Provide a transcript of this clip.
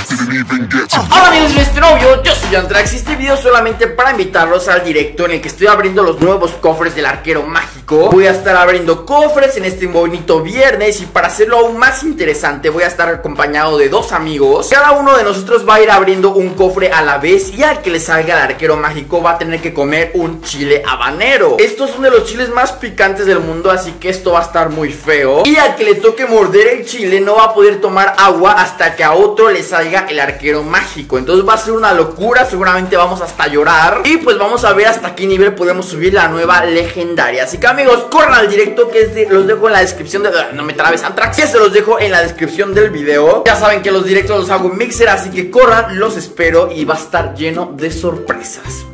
Hola amigos de este novio, yo soy Antrax y este video solamente para invitarlos al directo en el que estoy abriendo los nuevos cofres del arquero mágico. Voy a estar abriendo cofres en este bonito viernes y para hacerlo aún más interesante voy a estar acompañado de dos amigos. Cada uno de nosotros va a ir abriendo un cofre a la vez y al que le salga el arquero mágico va a tener que comer un chile habanero. Estos son de los chiles más picantes del mundo, así que esto va a estar muy feo. Y al que le toque morder el chile no va a poder tomar agua hasta que a otro le salga el arquero mágico. Entonces va a ser una locura, seguramente vamos hasta llorar. Y pues vamos a ver hasta qué nivel podemos subir la nueva legendaria. Así que amigos, corran al directo que los dejo en la descripción de... No me trabes, Antrax, que se los dejo en la descripción del video. Ya saben que los directos los hago en Mixer, así que corran, los espero y va a estar lleno de sorpresas.